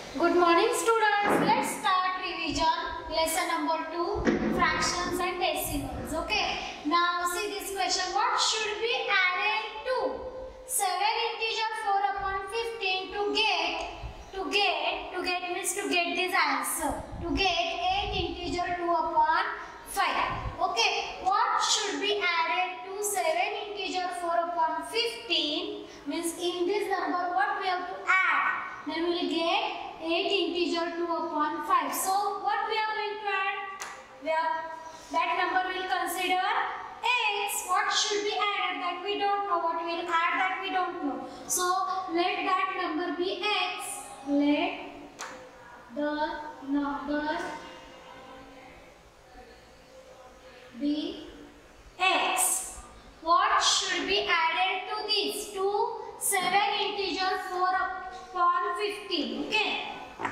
Good morning students. Let's start revision. Lesson number 2, fractions and decimals. Okay. Now see this question. What should be added to 7 integer 4 upon 15 to get means to get this answer. To get 8 integer 2 upon 5. Okay. What should be added to 7 integer 4 upon 15 means in this number what we have to add. Then we will get 8 integer 2 upon 5. So what we are going to add? That number will consider x. What should be added that we don't know. What we will add that we don't know. So let that number be x. Let the number be x. What should be added to this? To 7 integer 4 upon 15. Okay.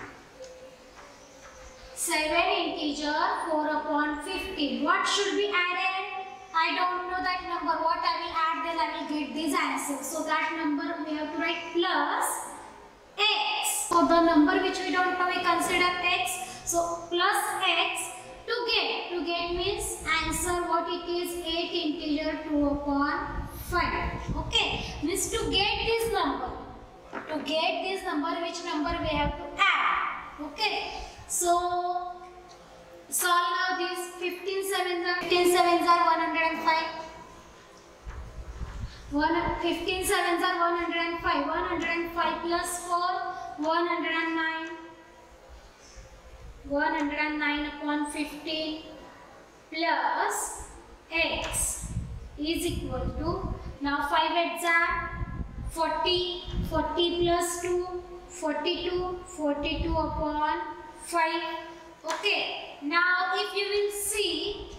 7 integer 4 upon 15. What should be added? I don't know that number. What I will add, then I will get this answer. So that number we have to write plus x. So the number which we don't know we consider x. So plus x to get means answer what it is 8 integer 2 upon 5. Okay. Means to get this number. To get this number, which number we have to add. Okay. So solve now this. 15 sevens are 105. 15 sevens are 105. 105 plus 4, 109. 109 upon 15 plus x is equal to, now 5 8s are 40. 40 plus 2, 42. 42 upon 5. Okay. Now if you will see,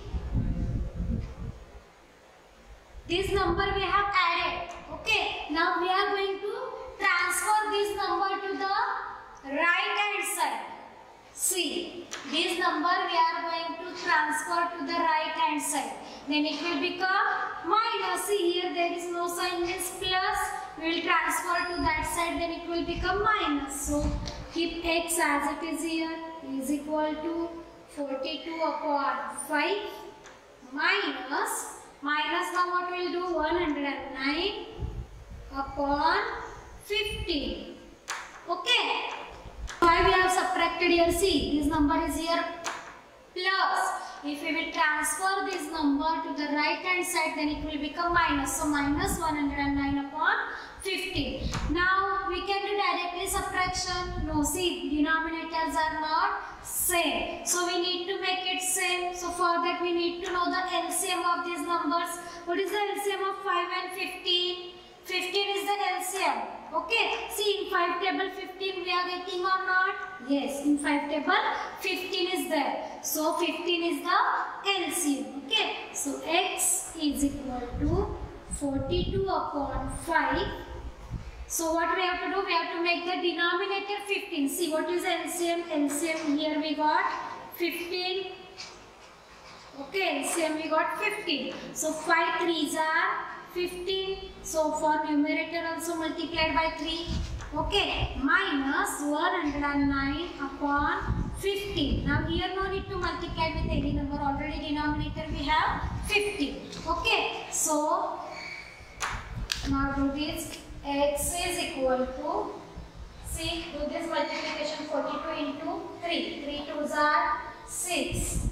this number we have added. Okay. Now we are going to transfer this number to the right hand side. See, this number we are going to transfer to the right hand side. Then it will become minus. See, here there is no sign, means plus. We will transfer to that side, then it will become minus. So keep x as it is here, is equal to 42 upon 5 minus now what we will do, 109 upon 15. Okay. Why we have subtracted here? See, this number is here plus. If we will transfer this number to the right hand side, then it will become minus. So minus 109 upon 15. Now we can do directly subtraction. No, see, denominators are not same. So we need to make it same. So for that we need to know the LCM of these numbers. What is the LCM of 5 and 15? 15 is the LCM. Okay. See, in 5 table 15 we are getting or not? Yes, in 5 table 15 is there. So 15 is the LCM. Okay. So x is equal to 42 upon 5. So what we have to do? We have to make the denominator 15. See, what is LCM? LCM here we got 15. Okay, LCM we got 15. So 5 3s are 15. So for numerator also multiplied by 3. Okay, minus 109 upon 15. Now here no need to multiply with any number. Already denominator we have 15. Okay, so now do this. X is equal to, see, do this multiplication, 42 into 3. 3 2s are 6.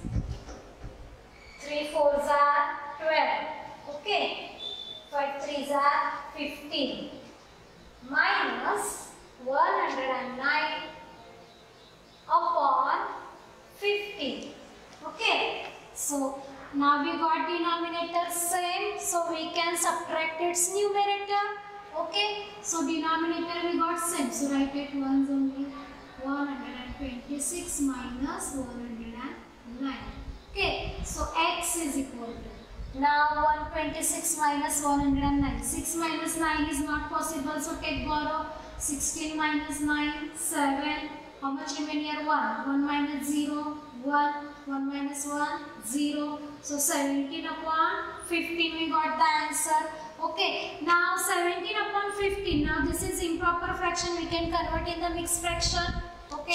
3 4s are 12. Okay. 5 3s are 15. Minus 109 upon 15. Okay. So now we got denominator same. So we can subtract its numerator. Okay, so denominator we got same. So write it ones only. 126 minus 109. Okay, so x is equal to, now 126 minus 109. 6 minus 9 is not possible, so take borrow. 16 minus 9, 7. How much remain here? 1. 1 minus 0, 1. 1 minus 1, 0. So 17 upon 15 we got the answer. Okay, now 17 upon 15. Now this is improper fraction. We can convert in the mixed fraction. Okay.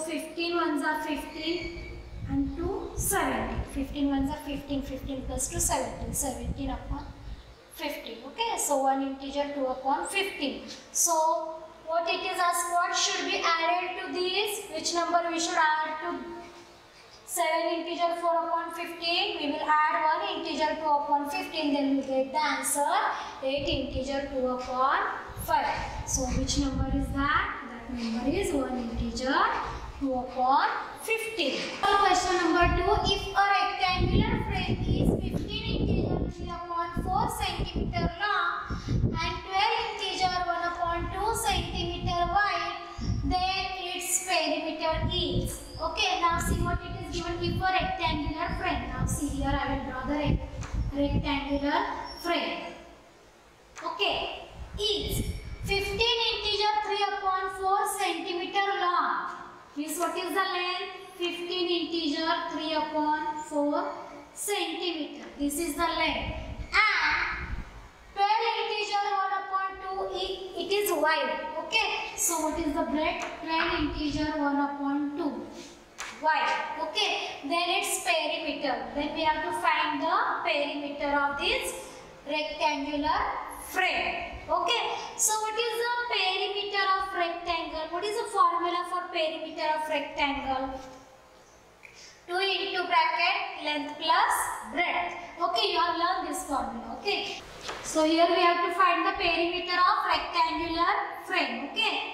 15 ones are 15 and 2 17. 15 ones are 15. 15 plus 2 17. 17 upon 15. Okay, so one integer 2 upon 15. So what it is asked, what should be added to these? Which number we should add to 7 integer 4 upon 15? We will add one integer 2 upon 15. Then we get the answer 8 integer 2 upon 5. So which number is that? That number is one integer 2 upon 15. Question number 2. If a rectangular frame is 15 integer 3 upon 4 centimeter long and 12 integer 1 upon 2 centimeter wide, then its perimeter is. Okay, now see what it is given. If a rectangular frame. Now see here I will draw the rectangular frame. Okay, is 15 integer 3 upon 4 centimeter long. Means what is the length? 15 integer 3 upon 4 centimeter. This is the length. And 12 integer 1 upon 2, it is wide. Okay. So what is the breadth? 12 integer 1 upon 2. Wide. Okay. Then its perimeter. Then we have to find the perimeter of this rectangular frame. Okay. So what is the perimeter of rectangle? What is the formula for perimeter of rectangle? 2 into bracket length plus breadth. Okay, you have learned this formula. Okay. So here we have to find the perimeter of rectangular frame. Okay.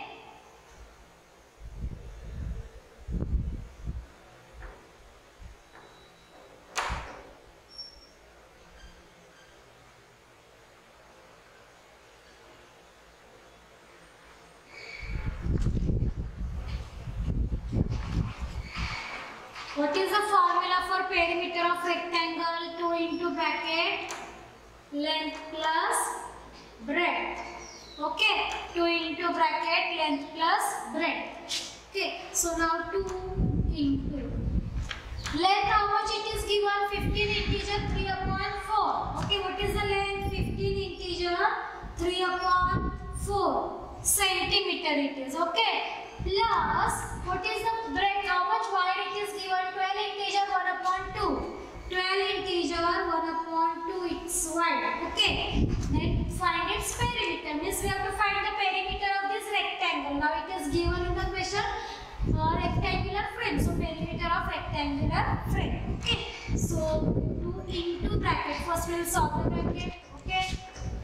What is the formula for perimeter of rectangle? 2 into bracket length plus breadth. Okay, 2 into bracket length plus breadth. Okay, so now 2 into length. How much it is given? 15 integer 3 upon 4. Okay, what is the length? 15 integer 3 upon 4 centimeter it is. Okay. Plus, what is the breadth? How much wide it is given? 12 integer 1 upon 2. 12 integer 1 upon 2, it's wide. Okay. Then find its perimeter. Means we have to find the perimeter of this rectangle. Now it is given in the question rectangular frame. So perimeter of rectangular frame. Okay. So 2 into bracket. First we will solve the bracket. Okay.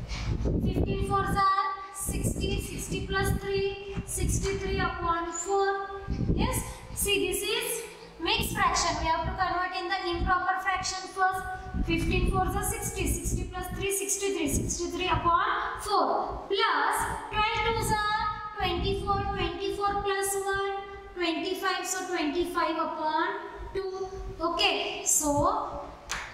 15 4s are 60. 60 plus 3. 63 upon 4. Yes. See, this is mixed fraction. We have to convert in the improper fraction first. 15 4s are 60. 60 plus 3, 63. 63 upon 4. Plus 12 2s are 24. 24 plus 1, 25. So 25 upon 2. Okay. So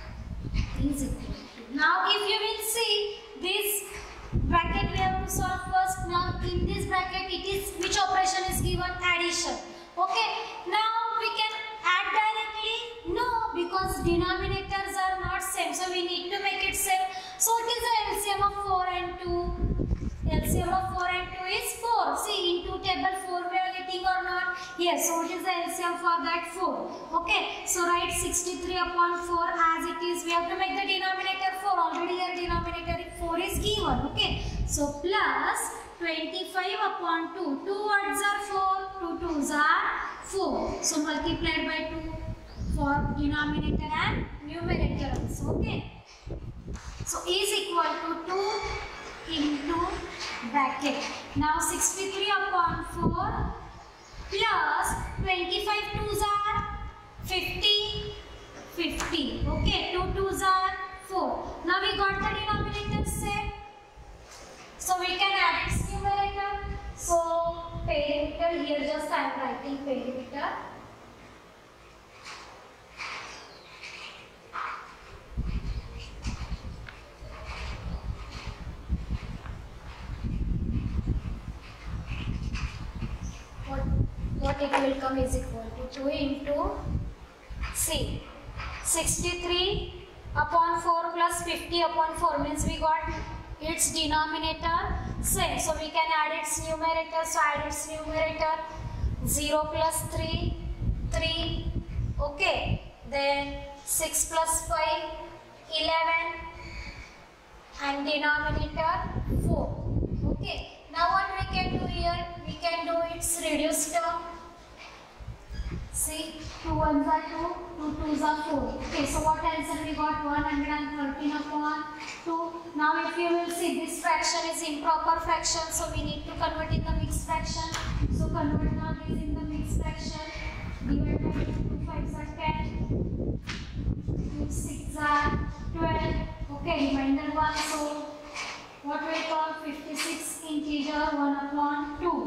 is equal to. Now if you will see this bracket, we have to solve first. Now in this bracket it is, which operation is given? Addition. Okay. Now we can add directly? No, because denominators are not same. So we need to make it same. So what is the LCM of 4 and 2? LCM of 4 and 2 is 4. See, in 2 table 4 we are getting or not? Yes. So what is the LCM for that? 4. Okay. So write 63 upon 4 as it is. We have to make the denominator 4. Already here denominator 4 is given. Okay. So plus 25 upon 2. 2 ones are 4. 2 2s are 4. So multiplied by 2 for denominator and numerator also. Okay. So is equal to 2 into bracket. Now 63 upon 4 plus 25 2s are 50. 50. Okay. 2 2s are 4. Now we got the denominator same. So we can add its numerator. So perimeter, here just I am writing perimeter. What it will come is equal to 2 into C. 63 upon 4 plus 50 upon 4 means we got its denominator same. So we can add its numerator. So add its numerator. 0 plus 3, 3. Okay. Then 6 plus 5, 11. And denominator 4. Okay. Now what we can do here? We can do its reduced term. See, 2 1s are 2, 2 2s are 4. Okay, so what answer we got? 113 upon 2. Now if you will see, this fraction is improper fraction, so we need to convert in the mixed fraction. So convert now this in the mixed fraction. Divide by 2, 2 5s are 10, 2 6 are 12. Okay, remainder 1. So what we call 56 integer 1 upon 2.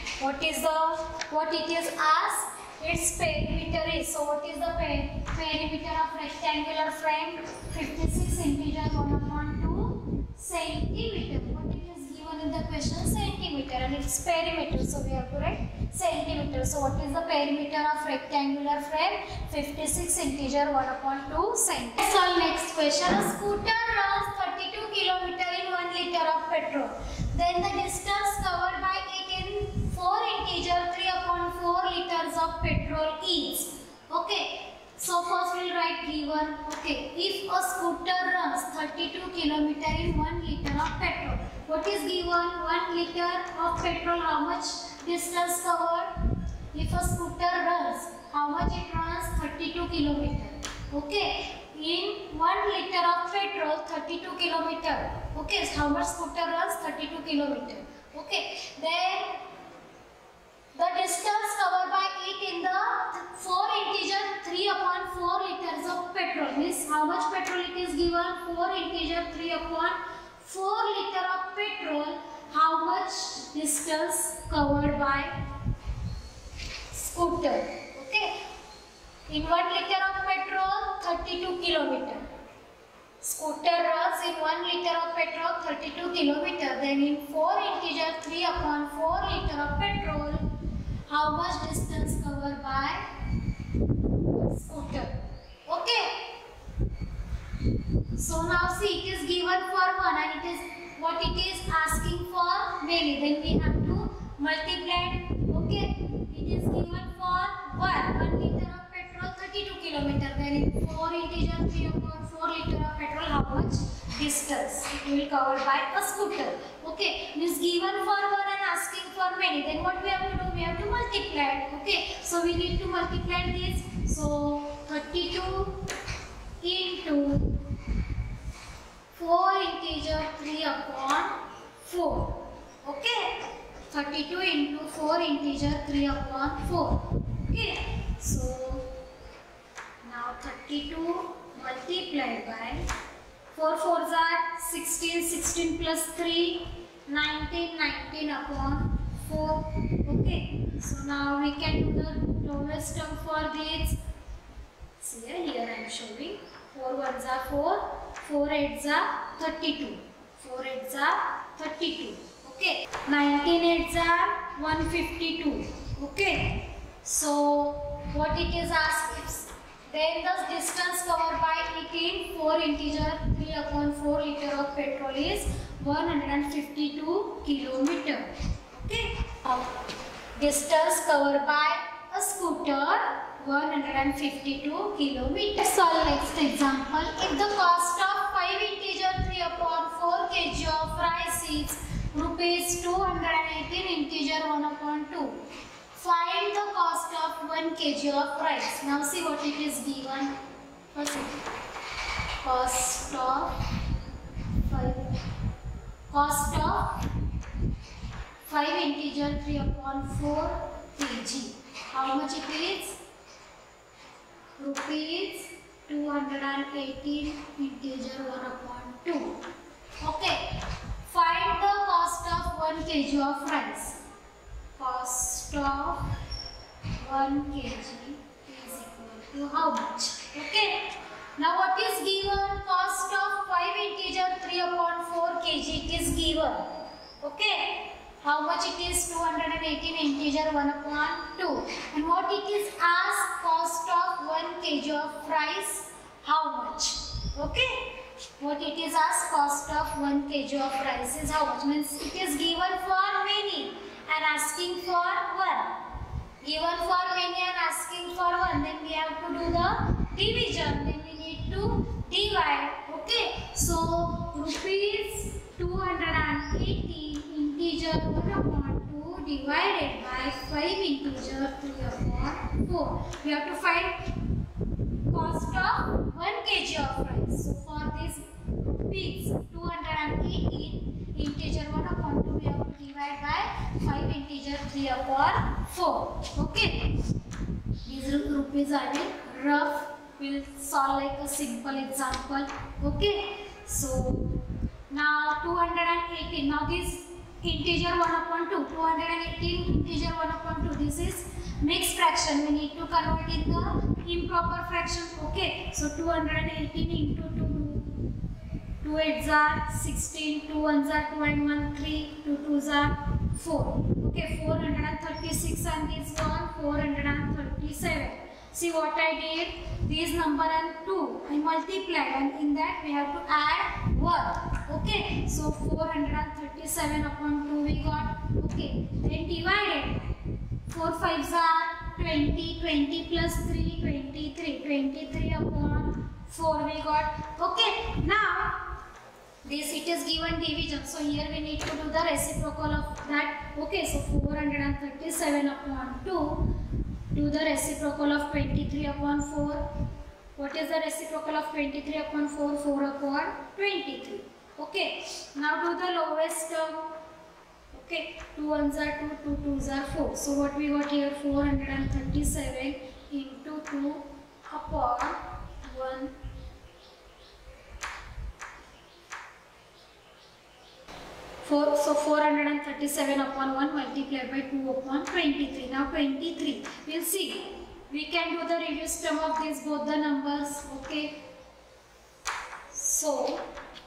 What it is asked? Its perimeter is. So what is the perimeter of rectangular frame? 56 integer 1 upon 2 centimeter. What it is given in the question? Centimeter, and its perimeter. So we have to write centimeter. So what is the perimeter of rectangular frame? 56 integer 1 upon 2 centimeter. So next question. A scooter runs 32 km in 1 liter of petrol. Then the distance covered by it in 4 integer 3 upon 4 liters of petrol is. Okay. So first we will write given. Okay. If a scooter runs 32 km in 1 liter of petrol. What is given? 1 liter of petrol. How much distance covered? If a scooter runs, how much it runs? 32 km. Okay. In 1 liter of petrol, 32 km. Okay. So how much scooter runs? 32 km. Okay. Then the distance covered by it in the 4 integer 3 upon 4 liters of petrol. Means how much petrol it is given? 4 integer 3 upon 4 liter of petrol. How much distance covered by scooter? Okay. In 1 liter of petrol, 32 km. Scooter runs in 1 liter of petrol, 32 km. Then in 4 integer 3 upon 4 liter of petrol, how much distance covered by scooter? Okay. So now see, it is given for 1 and it is what it is asking for many. Then we have to multiply. Okay. It is given for 1 liter of petrol, 32 km. Then in 4 integer 3 upon 4 liter of petrol, how much distance it will cover by a scooter? Okay, means given for 1 and asking for many. Then what we have to do? We have to multiply. Okay, so we need to multiply this. So 32 into 4 integer 3 upon 4. Okay, 32 into 4 integer 3 upon 4. Okay, so now 32 multiplied by 4 4s are 16, 16 plus 3, 19, 19 upon 4. Okay, so now we can do the lowest term for this. See here I am showing 4 1s are 4, 4 8s are 32, 4 8s are 32. Okay, 19 8s are 152. Okay, so what it is asked is, then the distance covered by it in 4 integer 3 upon 4 liter of petrol is 152 kilometer. Okay, distance covered by a scooter 152 kilometers. Solve next example. If the cost of 5 integer 3 upon 4 kg of rice is rupees 218 integer 1 upon 2. Find the cost of 1 kg of rice. Now see what it is given. First, cost of 5 integer 3 upon 4 kg. How much it is? Rupees 218 integer 1 upon 2. Okay. Find the cost of 1 kg of rice. Cost of 1 kg is equal to how much? Okay. Now what is given? Cost of 5 integer 3 upon 4 kg it is given. Okay. How much it is? 218 integer 1 upon 2. And what it is asked? Cost of 1 kg of rice. How much? Okay. What it is asked? Cost of 1 kg of rice is how much? Means it is given for many and asking for 1. Given for many and asking for 1, then we have to do the division. Then we need to divide. Okay. So rupees 280 integer 1/2 divided by 5 integer 3/4. We have to find cost of 1 kg of rice. So for this rupees 218 integer 1/2 we have to divide by 5 integer 3/4. Okay. These rupees are in rough. We'll solve like a simple example. Okay. So now 218. Now this integer 1/2. 218 integer 1/2. This is mixed fraction. We need to convert in the improper fraction. Okay. So 218 into 2. 2 8s are 16. 2 1s are 2 and 1 3. 2 2s are 4. Okay. 436 and this one 437. See what I did? These number and 2 I multiplied, and in that we have to add 1. Okay. So 437 upon 2 we got. Okay. Then divided. 4 5s are 20. 20 plus 3 23. 23 upon 4 we got. Okay. Now this it is given division. So here we need to do the reciprocal of that. Okay. So 437 upon 2. Do the reciprocal of 23 upon 4. What is the reciprocal of 23 upon 4? 4 upon 23. Okay. Now do the lowest term. Okay. 2 1s are 2, 2 2s are 4. So what we got here? 437 into 2 upon 1. So 437 upon 1 multiplied by 2 upon 23. Now 23. We'll see. We can do the reduced term of these both the numbers. Okay. So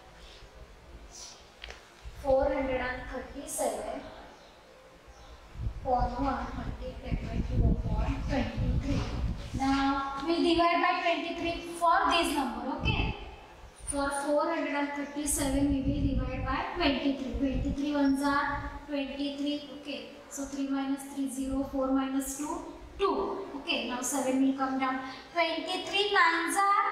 437 upon 1 multiplied by 2 upon 23. Now we'll divide by 23 for this number. Okay. For 437 we will divide by 23. 23 ones are 23. Okay. So 3 minus 3 0. 4 minus 2 2. Okay. Now 7 will come down. 23 nines are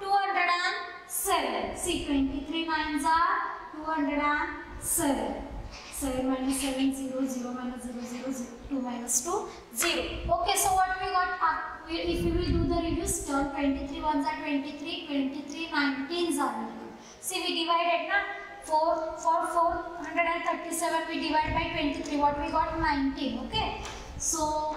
207. See, 23 nines are 207. 7 minus 7 0. 0 minus 0 0 0. 2 minus 2 0. Okay. So what we got? If we will do the reduced term, 23 ones are 23, 23 19s are. See, we divided na 4 for 437 we divide by 23. What we got? 19. Okay. So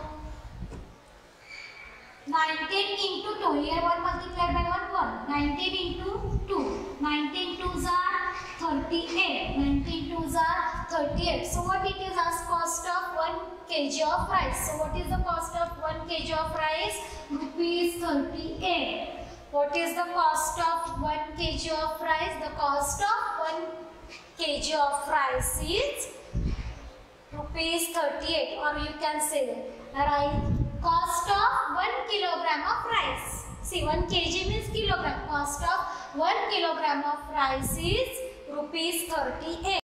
19 into 2. Here 1 multiplied by 1 1. 19 into 2. 19 2s are 38. 19 2s are 38. So what it is as cost of 1 kg of rice. So what is the cost of 1 kg of rice? Rupees 38. What is the cost of 1 kg of rice? The cost of 1 kg of rice is rupees 38, or you can say right, cost of 1 kilogram of rice. See, 1 kg means kilogram. Cost of 1 kilogram of rice is rupees 38.